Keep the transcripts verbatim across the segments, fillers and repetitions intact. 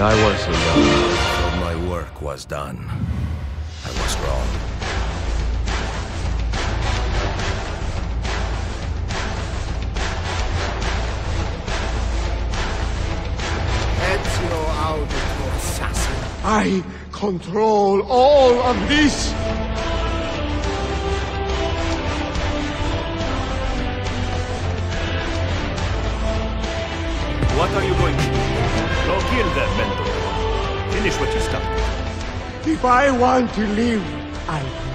I was alone, but my work was done. I was wrong. Ezio Audito, assassin. I control all of this! What are you going to do? Go kill that mentor. Finish what you started. If I want to live, I will.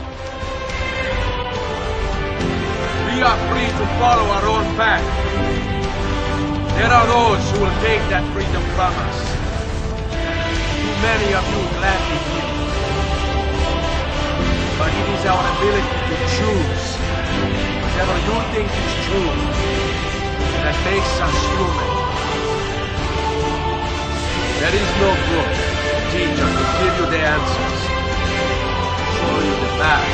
We are free to follow our own path. There are those who will take that freedom from us. Too many of you gladly will. But it is our ability to choose whatever you think is true that makes us human. There is no book, teacher, to give you the answers, show you the path.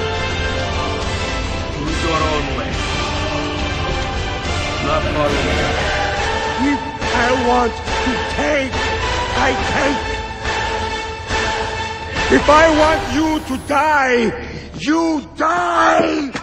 Choose your own way. Not follow me. If I want to take, I take. If I want you to die, you die!